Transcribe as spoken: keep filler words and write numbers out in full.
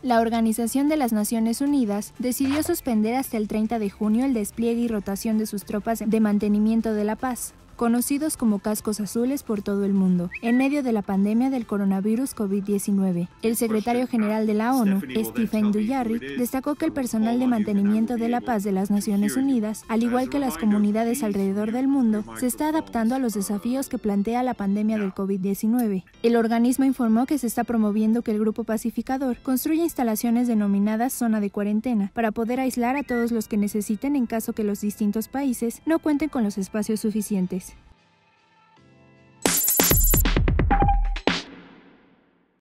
La Organización de las Naciones Unidas decidió suspender hasta el treinta de junio el despliegue y rotación de sus tropas de mantenimiento de la paz, conocidos como cascos azules, por todo el mundo, en medio de la pandemia del coronavirus COVID diecinueve. El secretario general de la ONU, Stephen Dujarric, destacó que el personal de mantenimiento de la paz de las Naciones Unidas, al igual que las comunidades alrededor del mundo, se está adaptando a los desafíos que plantea la pandemia del COVID diecinueve. El organismo informó que se está promoviendo que el grupo pacificador construya instalaciones denominadas zona de cuarentena para poder aislar a todos los que necesiten en caso que los distintos países no cuenten con los espacios suficientes.